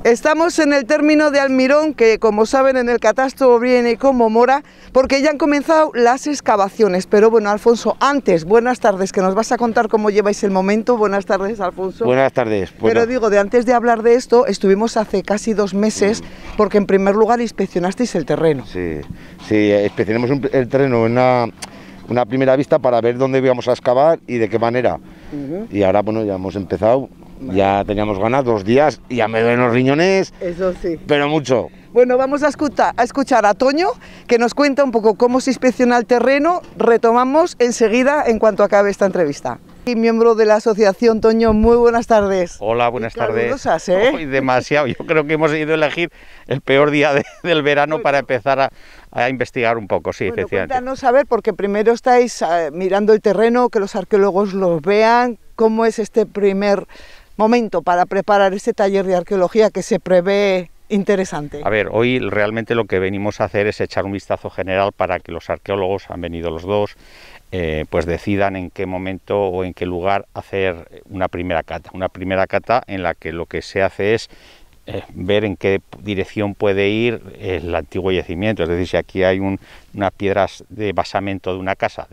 Estamos en el término de Almirón, que como saben en el catastro viene como mora, porque ya han comenzado las excavaciones. Pero bueno, Alfonso, antes, buenas tardes, que nos vas a contar cómo lleváis el momento. Buenas tardes, Alfonso. Buenas tardes. Bueno. Pero digo, antes de hablar de esto, estuvimos hace casi 2 meses, porque en primer lugar inspeccionasteis el terreno. Sí, inspeccionamos el terreno en una primera vista para ver dónde íbamos a excavar y de qué manera. Y ahora, bueno, ya hemos empezado. Vale. Ya teníamos ganas, 2 días, y ya me duelen los riñones. Eso sí. Pero mucho. Bueno, vamos a escuchar a Toño, que nos cuenta un poco cómo se inspecciona el terreno. Retomamos enseguida en cuanto acabe esta entrevista. Y miembro de la asociación, Toño, muy buenas tardes. Hola, buenas tardes. ¿Eh? Demasiado. Yo creo que hemos ido a elegir el peor día del verano para empezar a investigar un poco, sí, bueno, efectivamente. Cuéntanos, a ver, porque primero estáis mirando el terreno, que los arqueólogos lo vean. ¿Cómo es este primer momento para preparar este taller de arqueología que se prevé interesante? A ver, hoy realmente lo que venimos a hacer es echar un vistazo general para que los arqueólogos, han venido los dos, pues decidan en qué momento o en qué lugar hacer una primera cata en la que lo que se hace es ver en qué dirección puede ir el antiguo yacimiento. Es decir, si aquí hay unas piedras de basamento de una casa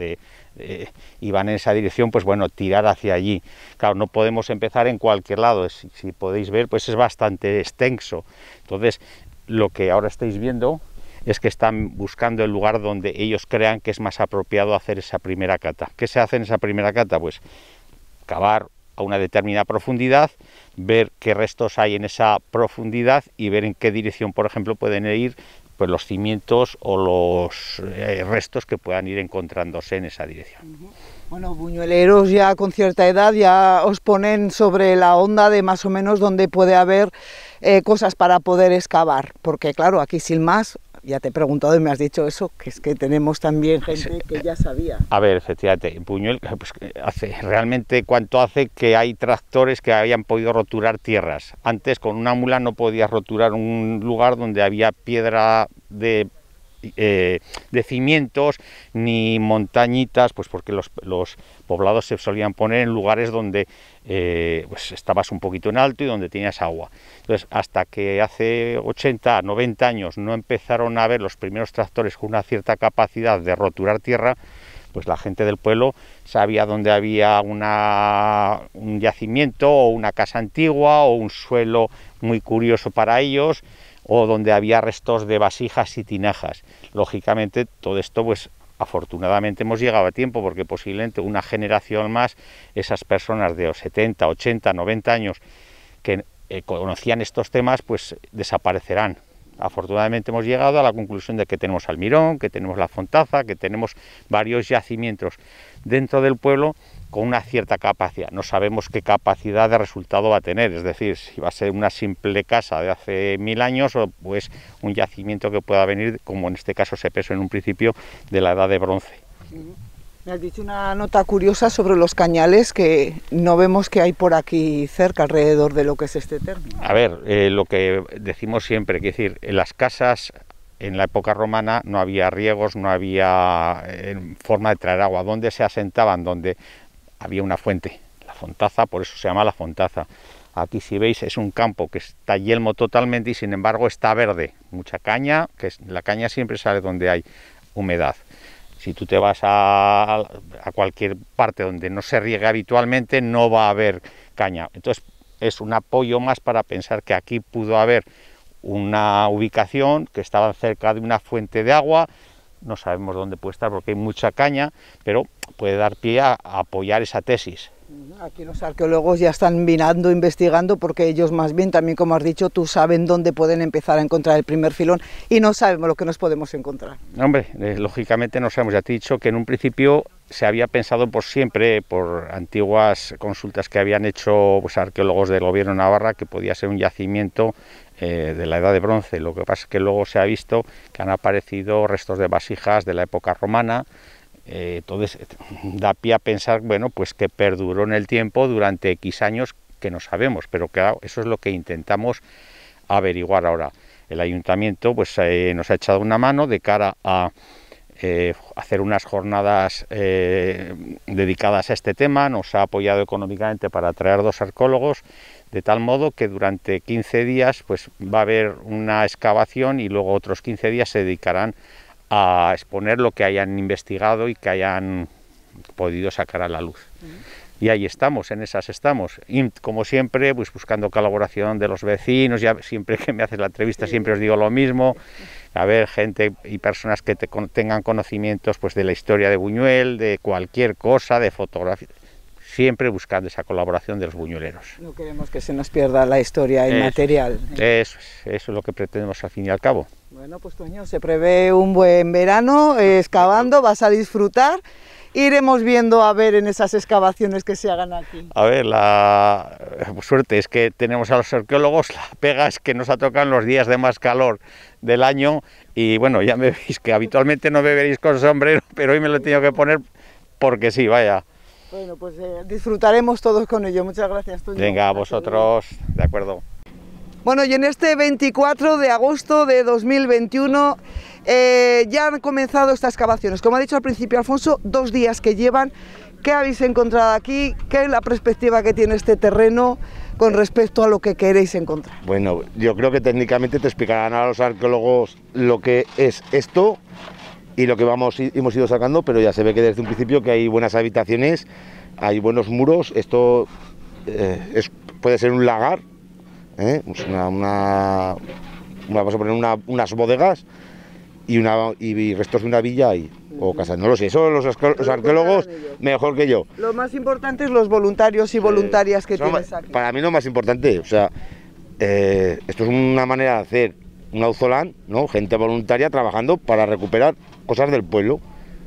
y van en esa dirección, pues bueno, tirar hacia allí. Claro, no podemos empezar en cualquier lado, si podéis ver, pues es bastante extenso. Entonces, lo que ahora estáis viendo es que están buscando el lugar donde ellos crean que es más apropiado hacer esa primera cata. ¿Qué se hace en esa primera cata? Pues cavar a una determinada profundidad, ver qué restos hay en esa profundidad y ver en qué dirección, por ejemplo, pueden ir pues los cimientos o los restos que puedan ir encontrándose en esa dirección. Bueno, buñueleros ya con cierta edad ya os ponen sobre la onda de más o menos donde puede haber cosas para poder excavar, porque claro, aquí sin más, ya te he preguntado y me has dicho eso, que es que tenemos también gente que ya sabía. A ver, efectivamente, Buñuel, pues, realmente cuánto hace que hay tractores que habían podido roturar tierras. Antes con una mula no podías roturar un lugar donde había piedra de cimientos ni montañitas, pues porque los poblados se solían poner en lugares donde pues estabas un poquito en alto y donde tenías agua. Entonces, hasta que hace 80, 90 años no empezaron a ver los primeros tractores con una cierta capacidad de roturar tierra, pues la gente del pueblo sabía dónde había un yacimiento o una casa antigua o un suelo muy curioso para ellos, o donde había restos de vasijas y tinajas. Lógicamente, todo esto, pues afortunadamente hemos llegado a tiempo, porque posiblemente una generación más, esas personas de 70, 80, 90 años que conocían estos temas, pues desaparecerán. Afortunadamente hemos llegado a la conclusión de que tenemos Almirón, que tenemos la Fontaza, que tenemos varios yacimientos dentro del pueblo con una cierta capacidad. No sabemos qué capacidad de resultado va a tener, es decir, si va a ser una simple casa de hace 1000 años o pues un yacimiento que pueda venir, como en este caso se pensó en un principio, de la edad de bronce. Me has dicho una nota curiosa sobre los cañales que no vemos que hay por aquí cerca, alrededor de lo que es este término. A ver, lo que decimos siempre, es decir, en las casas en la época romana no había riegos, no había forma de traer agua. ¿Dónde se asentaban? Donde había una fuente, la Fontaza, por eso se llama la Fontaza. Aquí, si veis, es un campo que está yelmo totalmente y sin embargo está verde, mucha caña, la caña siempre sale donde hay humedad. Si tú te vas a cualquier parte donde no se riegue habitualmente, no va a haber caña. Entonces es un apoyo más para pensar que aquí pudo haber una ubicación, que estaba cerca de una fuente de agua. No sabemos dónde puede estar porque hay mucha caña, pero puede dar pie a apoyar esa tesis. Aquí los arqueólogos ya están mirando, investigando, porque ellos más bien, también como has dicho, tú saben dónde pueden empezar a encontrar el primer filón y no sabemos lo que nos podemos encontrar. Hombre, lógicamente no sabemos. Ya te he dicho que en un principio se había pensado por siempre, por antiguas consultas que habían hecho pues, arqueólogos del gobierno de Navarra, que podía ser un yacimiento de la edad de bronce. Lo que pasa es que luego se ha visto que han aparecido restos de vasijas de la época romana. Entonces da pie a pensar, bueno, pues que perduró en el tiempo durante X años, que no sabemos, pero claro, eso es lo que intentamos averiguar ahora. El ayuntamiento pues nos ha echado una mano de cara a hacer unas jornadas dedicadas a este tema, nos ha apoyado económicamente para traer 2 arqueólogos de tal modo que durante 15 días pues va a haber una excavación y luego otros 15 días se dedicarán a exponer lo que hayan investigado y que hayan podido sacar a la luz. Y ahí estamos, en esas estamos. Y como siempre, pues buscando colaboración de los vecinos. Ya siempre que me haces la entrevista siempre os digo lo mismo. A ver, gente y personas que tengan conocimientos pues de la historia de Buñuel, de cualquier cosa, de fotografía. Siempre buscando esa colaboración de los buñueleros. No queremos que se nos pierda la historia inmaterial. Eso es lo que pretendemos al fin y al cabo. Bueno, pues Toño, se prevé un buen verano excavando, vas a disfrutar. Iremos viendo a ver en esas excavaciones que se hagan aquí. A ver, la suerte es que tenemos a los arqueólogos, la pega es que nos ha tocado en los días de más calor del año y bueno, ya me veis que habitualmente no me veréis con sombrero, pero hoy me lo he tenido que poner porque sí, vaya. Bueno, pues disfrutaremos todos con ello. Muchas gracias, Toño. Venga, a vosotros, de acuerdo. Bueno, y en este 24 de agosto de 2021 ya han comenzado estas excavaciones. Como ha dicho al principio Alfonso, 2 días que llevan. ¿Qué habéis encontrado aquí? ¿Qué es la perspectiva que tiene este terreno con respecto a lo que queréis encontrar? Bueno, yo creo que técnicamente te explicarán a los arqueólogos lo que es esto y lo que hemos ido sacando, pero ya se ve que desde un principio que hay buenas habitaciones, hay buenos muros. Esto puede ser un lagar, pues vamos a poner unas bodegas y restos de una villa ahí, o casas, no lo sé, eso los arqueólogos mejor que yo. Lo más importante es los voluntarios y voluntarias que tienes aquí. Para mí lo más importante, o sea, esto es una manera de hacer un auzolán, ¿no? Gente voluntaria trabajando para recuperar cosas del pueblo.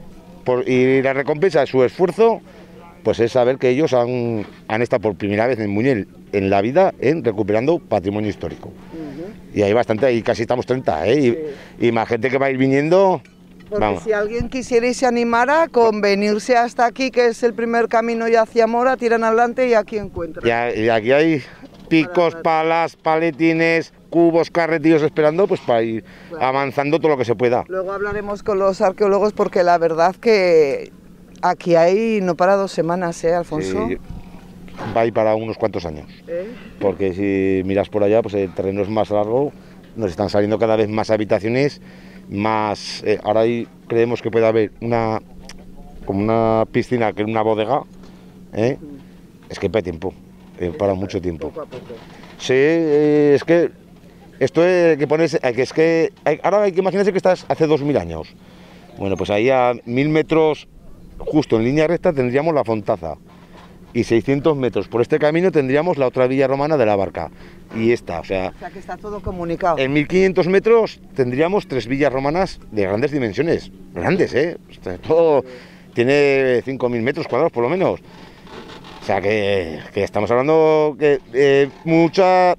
Y la recompensa de su esfuerzo, pues es saber que ellos han estado por primera vez en Buñuel en la vida recuperando patrimonio histórico. Y hay bastante, ahí casi estamos 30, y más gente que va a ir viniendo. Porque vamos. Si alguien quisiera y se animara con venirse hasta aquí, que es el primer camino ya hacia Mora, tiran adelante y aquí encuentran. Y aquí hay picos, palas, paletines, cubos, carretillos esperando pues para ir avanzando todo lo que se pueda. Luego hablaremos con los arqueólogos porque la verdad que aquí hay no para 2 semanas, Alfonso. Sí, va a ir para unos cuantos años. Porque si miras por allá, pues el terreno es más largo, nos están saliendo cada vez más habitaciones, más. Ahora creemos que puede haber como una piscina, que es una bodega. Es que para tiempo, para mucho tiempo. Poco a poco. Sí, es que esto hay que ponerse, ahora hay que imaginarse que estás hace 2000 años. Bueno, pues ahí a 1000 metros, justo en línea recta, tendríamos la Fontaza. Y 600 metros por este camino tendríamos la otra villa romana de la Barca. Y esta, o sea que está todo comunicado. En 1500 metros tendríamos 3 villas romanas de grandes dimensiones. Grandes, todo tiene 5000 metros cuadrados por lo menos. O sea que estamos hablando que mucha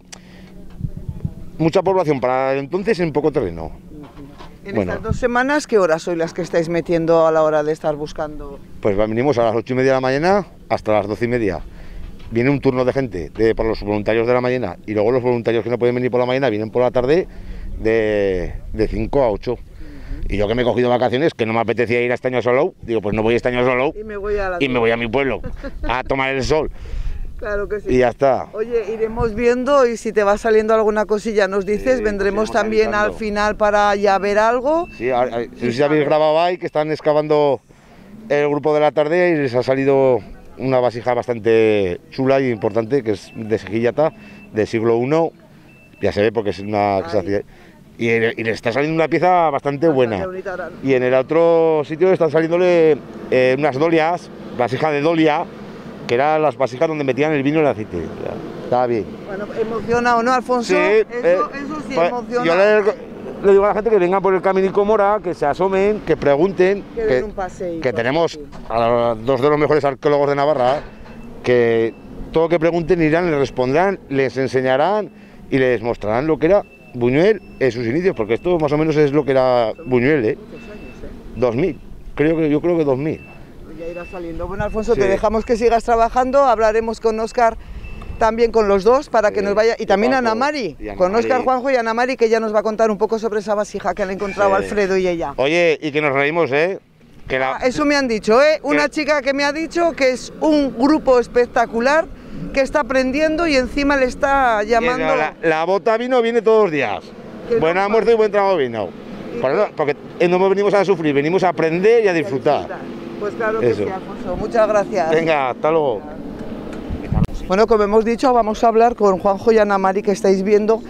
población para entonces en poco terreno. En estas 2 semanas, ¿qué horas sois las que estáis metiendo a la hora de estar buscando? Pues venimos a las 8:30 de la mañana hasta las 12:30. Viene un turno de gente por los voluntarios de la mañana y luego los voluntarios que no pueden venir por la mañana vienen por la tarde de 5 a 8. Y yo que me he cogido vacaciones, que no me apetecía ir a Estaño-Solou, digo, pues no voy a Estaño-Solou y me voy a mi pueblo a tomar el sol. Claro que sí. Y ya está. Oye, iremos viendo y si te va saliendo alguna cosilla nos dices, vendremos también al final para ya ver algo. Sí, si habéis grabado ahí que están excavando el grupo de la tarde y les ha salido una vasija bastante chula y importante, que es de Sejillata, del siglo I, ya se ve porque es una que se hacía, y le está saliendo una pieza bastante buena. Y en el otro sitio están saliéndole unas dolias, vasija de dolia, que eran las vasijas donde metían el vino y el aceite. Estaba bien. Bueno, ¿emociona o no, Alfonso? Sí, eso sí pues, emociona. Yo le digo a la gente que vengan por el Caminico Mora, que se asomen, que pregunten, que tenemos a 2 de los mejores arqueólogos de Navarra, que todo lo que pregunten irán, les responderán, les enseñarán y les mostrarán lo que era Buñuel en sus inicios, porque esto más o menos es lo que era Buñuel, 2000, yo creo que 2000. Ya irá saliendo. Bueno, Alfonso, te dejamos que sigas trabajando, hablaremos con Óscar, también con los dos, para que nos vaya, y también Ana Mari, con Óscar, Juanjo y Ana Mari, que ya nos va a contar un poco sobre esa vasija que han encontrado Alfredo y ella. Oye, y que nos reímos, eso me han dicho, una chica que me ha dicho que es un grupo espectacular, que está aprendiendo y encima le está llamando... La bota vino viene todos los días. Buen almuerzo y buen trago vino. Porque no venimos a sufrir, venimos a aprender y a disfrutar. Pues claro que sí, Alfonso. Muchas gracias. Venga, hasta luego. Bueno, como hemos dicho, vamos a hablar con Juanjo y Ana Mari, que estáis viendo.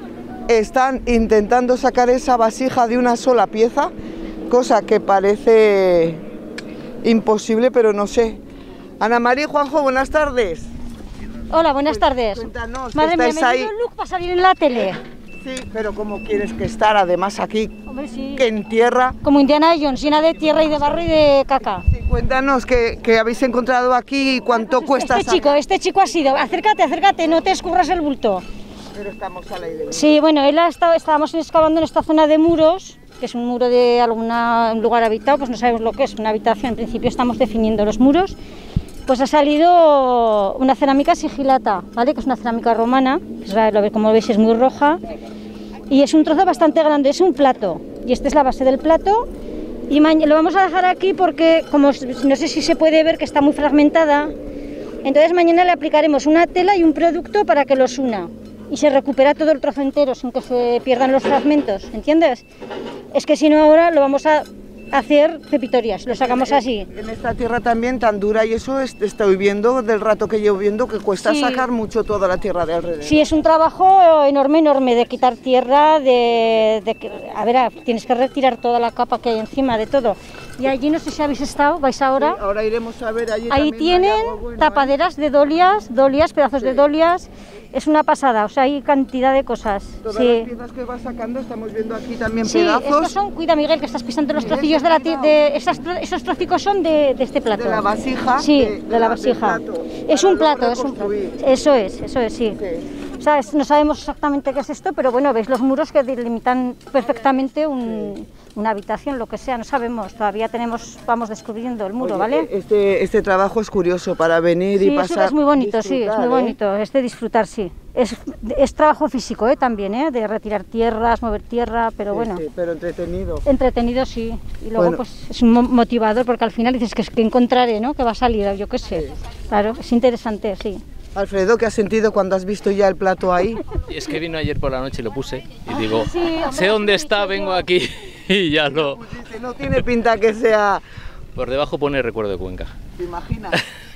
Están intentando sacar esa vasija de una sola pieza, cosa que parece imposible, pero no sé. Ana Mari, Juanjo, buenas tardes. Hola, buenas tardes. Cuéntanos, madre mía, estáis me ahí. dio un look para salir en la tele. Sí, pero ¿cómo quieres que estar además aquí, Hombre, sí. que en tierra? Como Indiana Jones, llena de tierra y de barro y de caca. Sí, cuéntanos qué habéis encontrado aquí y cuánto cuesta Este chico ha sido, acércate, no te escurras el bulto. Pero estamos al aire libre. Sí, bueno, estábamos excavando en esta zona de muros, que es un muro de algún lugar habitado, pues no sabemos lo que es, una habitación, en principio estamos definiendo los muros. Pues ha salido una cerámica sigilata, ¿vale? Que es una cerámica romana, como veis es muy roja, y es un trozo bastante grande, es un plato, y esta es la base del plato, y lo vamos a dejar aquí porque, como no sé si se puede ver que está muy fragmentada, entonces mañana le aplicaremos una tela y un producto para que los una, y se recupera todo el trozo entero sin que se pierdan los fragmentos, ¿entiendes? Es que si no ahora lo vamos a hacer pepitorias, lo sacamos así. En esta tierra también tan dura y eso estoy viendo del rato que llevo viendo que cuesta sacar mucho toda la tierra de alrededor. Sí, es un trabajo enorme de quitar tierra, tienes que retirar toda la capa que hay encima de todo. Y allí no sé si habéis estado, vais ahora. Sí, ahora iremos a ver allí. Ahí tienen tapaderas de dolias, pedazos de dolias. Es una pasada, o sea, hay cantidad de cosas. Todas las piezas que vas sacando, estamos viendo aquí también pedazos. Estos son, cuida Miguel, que estás pisando los trocillos esos trocicos son de este plato. De la vasija. Sí, de la vasija. Es un plato, eso es, sí. O sea, no sabemos exactamente qué es esto, pero bueno, veis los muros que delimitan perfectamente una habitación, lo que sea, no sabemos, todavía vamos descubriendo el muro. Oye, ¿vale? Este trabajo es curioso para venir y pasar. Es muy bonito, sí, es muy bonito, es de disfrutar, sí. Es trabajo físico también, de retirar tierras, mover tierra, pero bueno. Sí, pero entretenido. Entretenido, sí. Y luego pues es un motivador porque al final dices que encontraré, ¿no? Que va a salir, yo qué sé. Sí. Claro, es interesante, sí. Alfredo, ¿qué has sentido cuando has visto ya el plato ahí? Es que vino ayer por la noche y lo puse y digo, sé dónde está, vengo aquí y ya lo... No tiene pinta que sea... Por debajo pone recuerdo de Cuenca. ¿Te imaginas?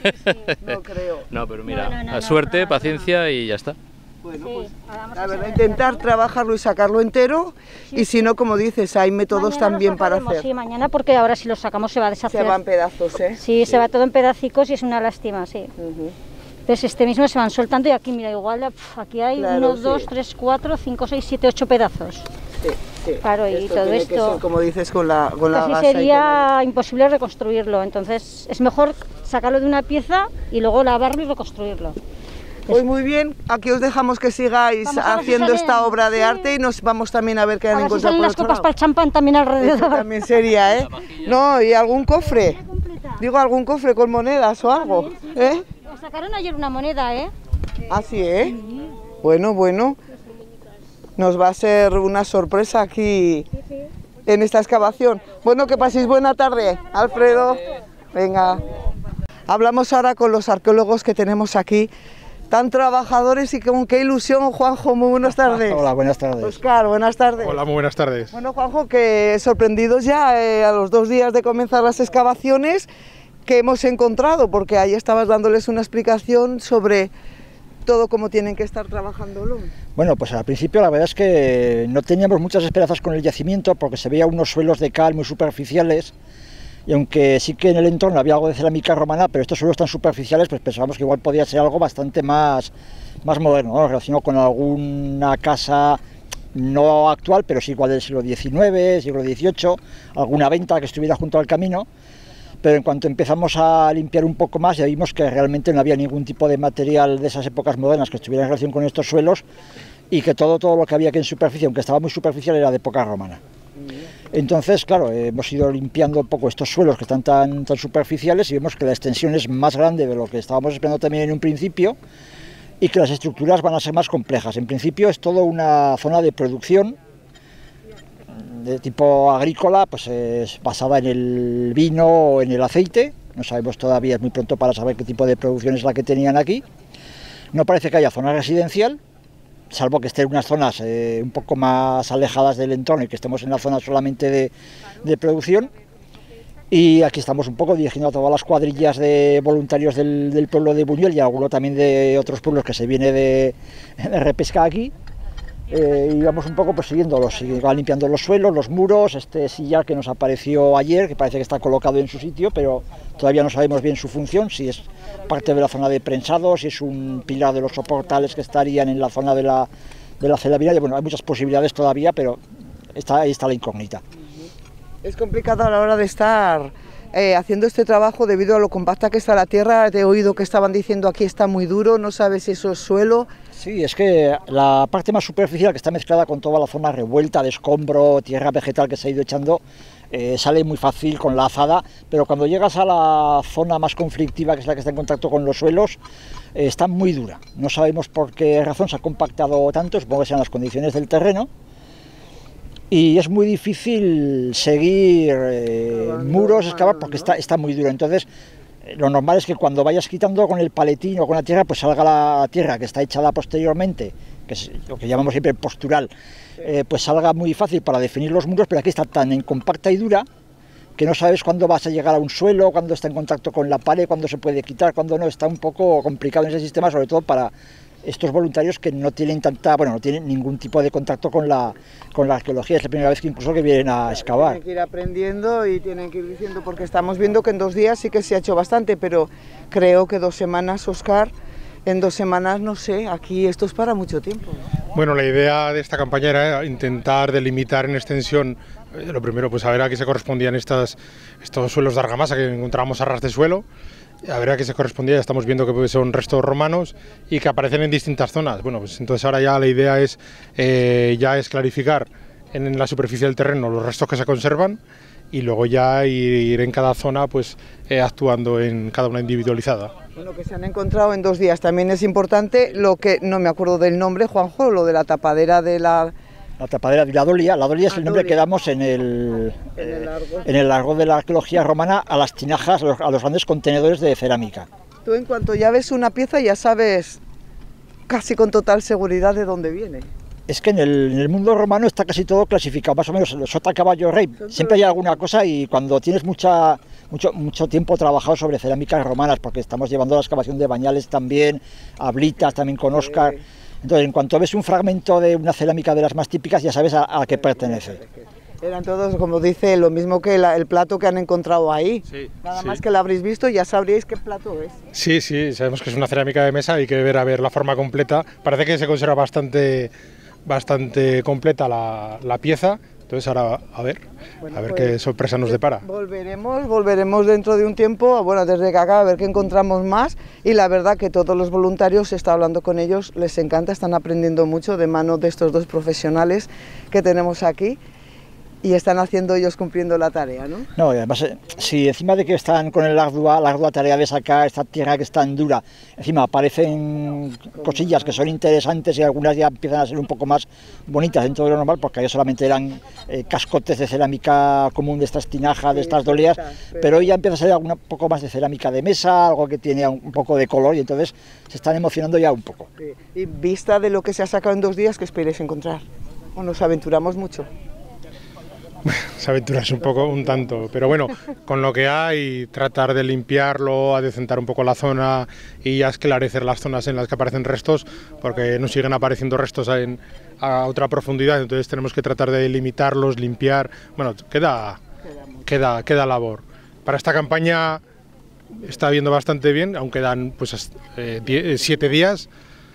No creo. No, pero mira, suerte, paciencia y ya está. Bueno, pues la verdad, intentar trabajarlo y sacarlo entero y si no, como dices, hay métodos también para hacer. Sí, mañana porque ahora si lo sacamos se va a deshacer. Se va en pedazos, ¿eh? Sí, se va todo en pedacicos y es una lástima, sí. Entonces mismo se van soltando y aquí, mira, igual aquí hay 1, 2, 3, 4, 5, 6, 7, 8 pedazos. Sí. Claro, y todo esto... Ser, como dices, con la gasa sería imposible reconstruirlo, entonces es mejor sacarlo de una pieza y luego lavarlo y reconstruirlo. Pues muy bien, aquí os dejamos que sigáis haciendo esta obra de arte y nos vamos también a ver qué han encontrado por las copas para el champán también alrededor. Esto también sería, ¿eh? No, y algún cofre. Digo, algún cofre con monedas o algo, ¿eh? Sacaron ayer una moneda, ¿eh? Ah, sí, ¿eh? Bueno. Nos va a ser una sorpresa aquí en esta excavación. Bueno, que paséis buena tarde, Alfredo. Venga. Hablamos ahora con los arqueólogos que tenemos aquí, tan trabajadores y con qué ilusión. Juanjo, muy buenas tardes. Hola, buenas tardes. Óscar, buenas tardes. Hola, muy buenas tardes. Bueno, Juanjo, que sorprendidos ya a los 2 días de comenzar las excavaciones que hemos encontrado, porque ahí estabas dándoles una explicación sobre todo cómo tienen que estar trabajándolo. Bueno, pues al principio la verdad es que no teníamos muchas esperanzas con el yacimiento porque se veía unos suelos de cal muy superficiales y aunque sí que en el entorno había algo de cerámica romana, pero estos suelos tan superficiales pues pensábamos que igual podía ser algo bastante más moderno, ¿no? Relacionado con alguna casa no actual, pero sí igual del siglo XIX, siglo XVIII, alguna venta que estuviera junto al camino. Pero en cuanto empezamos a limpiar un poco más ya vimos que realmente no había ningún tipo de material de esas épocas modernas que estuviera en relación con estos suelos y que todo lo que había aquí en superficie, aunque estaba muy superficial, era de época romana. Entonces, claro, hemos ido limpiando un poco estos suelos que están tan superficiales y vemos que la extensión es más grande de lo que estábamos esperando también en un principio y que las estructuras van a ser más complejas. En principio es todo una zona de producción de tipo agrícola, pues es basada en el vino o en el aceite, no sabemos todavía, es muy pronto para saber qué tipo de producción es la que tenían aquí, No parece que haya zona residencial, salvo que esté en unas zonas un poco más alejadas del entorno y que estemos en la zona solamente de producción. Y aquí estamos un poco dirigiendo a todas las cuadrillas de voluntarios del pueblo de Buñuel y alguno también de otros pueblos que se viene de repesca aquí. Y vamos un poco pues siguiéndolos, van limpiando los suelos, los muros, este sillar que nos apareció ayer, que parece que está colocado en su sitio, pero todavía no sabemos bien su función, si es parte de la zona de prensado, si es un pilar de los soportales que estarían en la zona de la celavina. Bueno, hay muchas posibilidades todavía, pero ahí está la incógnita. Es complicado a la hora de estar haciendo este trabajo debido a lo compacta que está la tierra. Te he oído que estaban diciendo aquí está muy duro, no sabes si eso es suelo. Sí, es que la parte más superficial, que está mezclada con toda la zona revuelta de escombro, tierra vegetal que se ha ido echando, sale muy fácil con la azada, pero cuando llegas a la zona más conflictiva, que es la que está en contacto con los suelos, está muy dura. No sabemos por qué razón se ha compactado tanto, supongo que sean las condiciones del terreno. Y es muy difícil seguir muros, excavar, porque está muy duro. Entonces, lo normal es que cuando vayas quitando con el paletín o con la tierra, pues salga la tierra que está echada posteriormente, que es lo que llamamos siempre postural, pues salga muy fácil para definir los muros, pero aquí está tan compacta y dura que no sabes cuándo vas a llegar a un suelo, cuándo está en contacto con la pared, cuándo se puede quitar, cuándo no. Está un poco complicado en ese sistema, sobre todo para estos voluntarios que no tienen no tienen ningún tipo de contacto con la arqueología. Es la primera vez que incluso que vienen a excavar. Tienen que ir aprendiendo y tienen que ir diciendo, porque estamos viendo que en 2 días sí que se ha hecho bastante, pero creo que 2 semanas, Óscar, en 2 semanas, no sé, aquí esto es para mucho tiempo. Bueno, la idea de esta campaña era intentar delimitar en extensión, lo primero, pues a ver a qué se correspondían estos suelos de argamasa que encontramos a ras de suelo. A ver a qué se correspondía, ya estamos viendo que son restos romanos y que aparecen en distintas zonas. Bueno, pues entonces ahora ya la idea es clarificar en la superficie del terreno los restos que se conservan y luego ya ir en cada zona pues actuando en cada una individualizada. Lo que se han encontrado en 2 días también es importante, lo que no me acuerdo del nombre, Juanjo, lo de la tapadera de la... La tapadera de la dolia. La dolia es el nombre que damos en el largo de la arqueología romana a las tinajas, a los grandes contenedores de cerámica. Tú en cuanto ya ves una pieza ya sabes casi con total seguridad de dónde viene. Es que en el mundo romano está casi todo clasificado, más o menos sota, caballo, rey. Siempre hay alguna cosa y cuando tienes mucho tiempo trabajado sobre cerámicas romanas, porque estamos llevando la excavación de Bañales también, Ablitas también con Óscar. Entonces, en cuanto ves un fragmento de una cerámica de las más típicas, ya sabes a qué pertenece. Eran todos, como dice, lo mismo que el plato que han encontrado ahí. Sí, nada más que lo habréis visto, ya sabríais qué plato es. Sí, sabemos que es una cerámica de mesa, hay que ver a ver la forma completa. Parece que se conserva bastante completa la pieza. Entonces ahora a ver qué sorpresa nos depara. Volveremos dentro de un tiempo, bueno, desde que acá a ver qué encontramos más, y la verdad que todos los voluntarios, se está hablando con ellos, les encanta, están aprendiendo mucho de mano de estos 2 profesionales que tenemos aquí. Y están haciendo ellos cumpliendo la tarea, ¿no? No, y además, si encima de que están con la ardua tarea de sacar esta tierra que es tan dura, encima aparecen cosillas que son interesantes y algunas ya empiezan a ser un poco más bonitas dentro de lo normal, porque ellos solamente eran cascotes de cerámica común de estas tinajas, de estas doleas, pero hoy ya empieza a salir un poco más de cerámica de mesa, algo que tiene un poco de color, y entonces se están emocionando ya un poco. Sí. Y vista de lo que se ha sacado en 2 días, ¿qué esperáis encontrar? ¿O nos aventuramos mucho? Se aventuras un tanto, pero bueno, con lo que hay, tratar de limpiarlo, adecentar un poco la zona y a esclarecer las zonas en las que aparecen restos, porque nos siguen apareciendo restos a otra profundidad, entonces tenemos que tratar de limitarlos, limpiar. Bueno, queda labor. Para esta campaña está yendo bastante bien, aunque dan pues 7 días.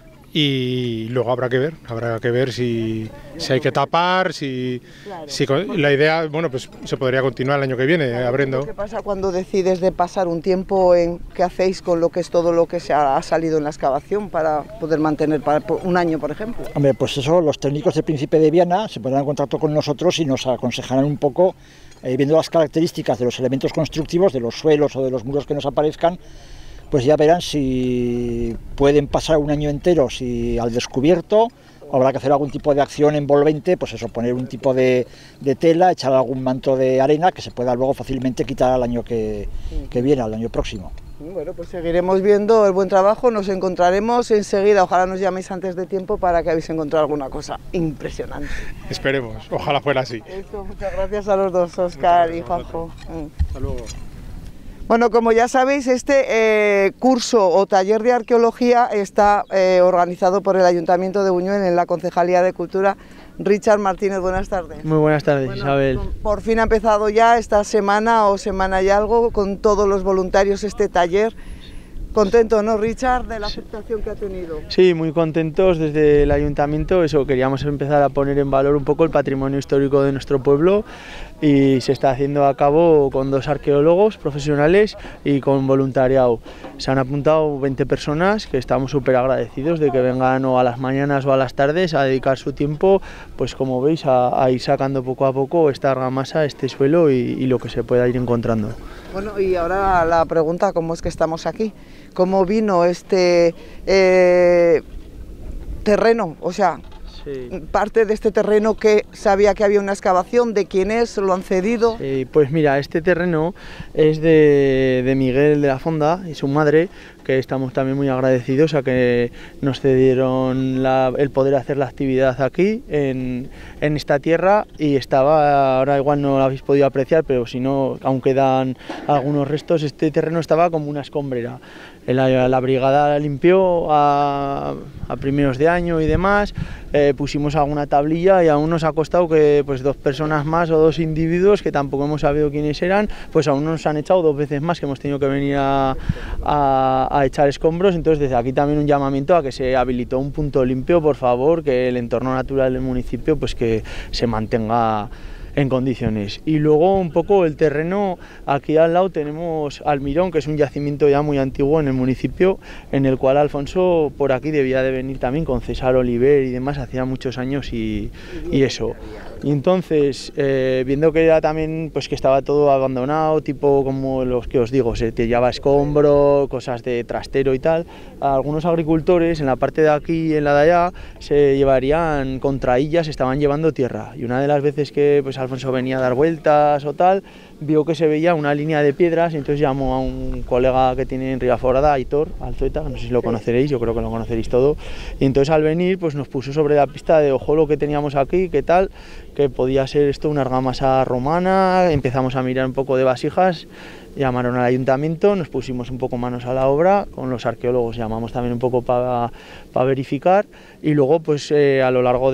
Y luego habrá que ver si hay que tapar, si la idea, bueno, pues se podría continuar el año que viene abriendo. ¿Qué pasa cuando decides de pasar un tiempo qué hacéis con lo que es todo lo que se ha salido en la excavación para poder mantener para un año, por ejemplo? Hombre, pues eso, los técnicos del Príncipe de Viana se pondrán en contacto con nosotros y nos aconsejarán un poco, viendo las características de los elementos constructivos, de los suelos o de los muros que nos aparezcan, pues ya verán si pueden pasar un año entero si al descubierto, o habrá que hacer algún tipo de acción envolvente, pues eso, poner un tipo de tela, echar algún manto de arena que se pueda luego fácilmente quitar al año que viene, al año próximo. Bueno, pues seguiremos viendo el buen trabajo, nos encontraremos enseguida, ojalá nos llaméis antes de tiempo para que habéis encontrado alguna cosa impresionante. Esperemos, ojalá fuera así. Eso, muchas gracias a los dos, Óscar y Juanjo. Hasta luego. Bueno, como ya sabéis, este curso o taller de arqueología está organizado por el Ayuntamiento de Buñuel en la Concejalía de Cultura. Richard Martínez, buenas tardes. Muy buenas tardes, bueno, Isabel. Por fin ha empezado ya esta semana o semana y algo con todos los voluntarios este taller. Contento, ¿no, Richard, de la aceptación que ha tenido? Sí, muy contentos desde el Ayuntamiento. Eso, queríamos empezar a poner en valor un poco el patrimonio histórico de nuestro pueblo y se está haciendo a cabo con 2 arqueólogos profesionales y con voluntariado. Se han apuntado 20 personas que estamos súper agradecidos de que vengan o a las mañanas o a las tardes a dedicar su tiempo, pues como veis, a ir sacando poco a poco esta argamasa, este suelo y lo que se pueda ir encontrando. Bueno, y ahora la pregunta, ¿cómo es que estamos aquí? ¿Cómo vino este terreno? O sea, sí, parte de este terreno que sabía que había una excavación, ¿de quién es? ¿Lo han cedido? Sí, pues mira, este terreno es de Miguel de la Fonda y su madre, que estamos también muy agradecidos a que nos cedieron el poder hacer la actividad aquí en esta tierra, y estaba, ahora igual no lo habéis podido apreciar, pero si no, aún quedan algunos restos. Este terreno estaba como una escombrera. La brigada limpió a primeros de año y demás, pusimos alguna tablilla y aún nos ha costado que pues 2 personas más o 2 individuos que tampoco hemos sabido quiénes eran, pues aún nos han echado 2 veces más, que hemos tenido que venir a echar escombros. Entonces desde aquí también un llamamiento a que se habilitó un punto limpio, por favor, que el entorno natural del municipio pues que se mantenga en condiciones. Y luego un poco el terreno, aquí al lado tenemos Almirón, que es un yacimiento ya muy antiguo en el municipio, en el cual Alfonso por aquí debía de venir también con César Oliver y demás, hacía muchos años y eso. Y entonces, viendo que era también, pues que estaba todo abandonado, tipo como los que os digo, se llevaba escombro, cosas de trastero y tal, algunos agricultores en la parte de aquí y en la de allá se llevarían con traillas, estaban llevando tierra, y una de las veces que pues Alfonso venía a dar vueltas o tal, vio que se veía una línea de piedras, y entonces llamó a un colega que tiene en Riaforada, Aitor Alzueta, no sé si lo conoceréis, yo creo que lo conoceréis todo, y entonces al venir pues nos puso sobre la pista de ojo lo que teníamos aquí, qué tal, que podía ser esto una argamasa romana. Empezamos a mirar un poco de vasijas, llamaron al ayuntamiento, nos pusimos un poco manos a la obra, con los arqueólogos llamamos también un poco para verificar, y luego pues a lo largo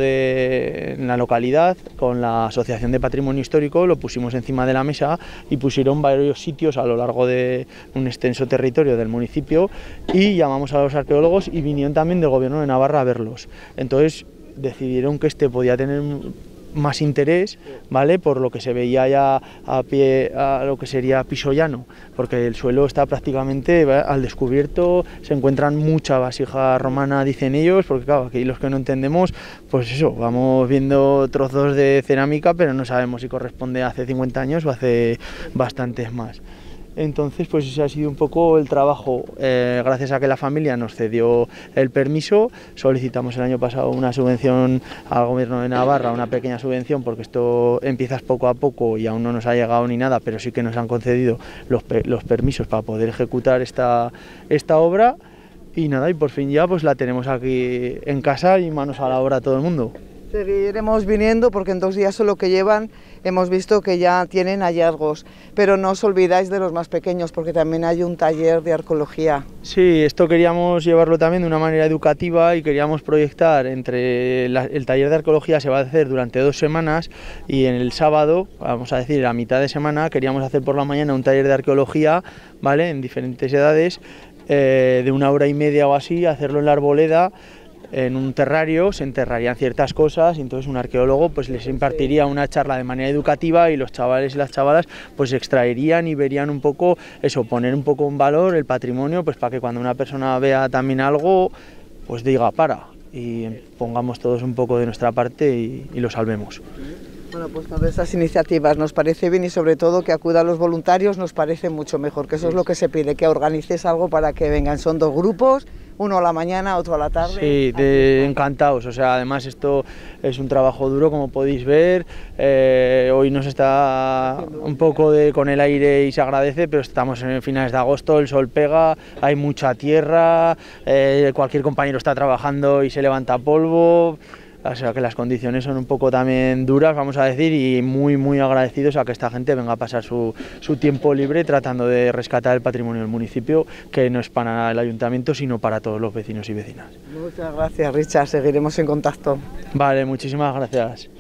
de la localidad, con la Asociación de Patrimonio Histórico, lo pusimos encima de la mesa y pusieron varios sitios a lo largo de un extenso territorio del municipio, y llamamos a los arqueólogos y vinieron también del Gobierno de Navarra a verlos. Entonces decidieron que este podía tener más interés, ¿vale?, por lo que se veía ya a pie, a lo que sería piso llano, porque el suelo está prácticamente al descubierto, se encuentran mucha vasija romana, dicen ellos, porque claro, aquí los que no entendemos, pues eso, vamos viendo trozos de cerámica, pero no sabemos si corresponde a hace 50 años o hace bastantes más. Entonces, pues ese ha sido un poco el trabajo. Gracias a que la familia nos cedió el permiso, solicitamos el año pasado una subvención al Gobierno de Navarra, una pequeña subvención, porque esto empiezas poco a poco y aún no nos ha llegado ni nada, pero sí que nos han concedido los permisos para poder ejecutar esta obra, y nada, y por fin ya pues la tenemos aquí en casa y manos a la obra todo el mundo. Seguiremos viniendo porque en 2 días solo que llevan hemos visto que ya tienen hallazgos, pero no os olvidáis de los más pequeños porque también hay un taller de arqueología. Sí, esto queríamos llevarlo también de una manera educativa y queríamos proyectar el taller de arqueología se va a hacer durante 2 semanas, y en el sábado, vamos a decir a mitad de semana, queríamos hacer por la mañana un taller de arqueología, ¿vale?, en diferentes edades, de 1 hora y media o así, hacerlo en la arboleda. En un terrario se enterrarían ciertas cosas y entonces un arqueólogo pues les impartiría una charla de manera educativa, y los chavales y las chavalas pues extraerían y verían un poco eso, poner un poco en valor el patrimonio, pues para que cuando una persona vea también algo pues diga para, y pongamos todos un poco de nuestra parte y lo salvemos. Bueno, pues todas estas iniciativas nos parece bien, y sobre todo que acudan los voluntarios nos parece mucho mejor, que eso es lo que se pide, que organices algo para que vengan. Son 2 grupos uno a la mañana, otro a la tarde. Sí, encantados, o sea, además esto es un trabajo duro, como podéis ver, hoy nos está un poco con el aire y se agradece, pero estamos en finales de agosto, el sol pega, hay mucha tierra, cualquier compañero está trabajando y se levanta polvo. O sea que las condiciones son un poco también duras, vamos a decir, y muy agradecidos a que esta gente venga a pasar su tiempo libre tratando de rescatar el patrimonio del municipio, que no es para el ayuntamiento, sino para todos los vecinos y vecinas. Muchas gracias, Richard, seguiremos en contacto. Vale, muchísimas gracias.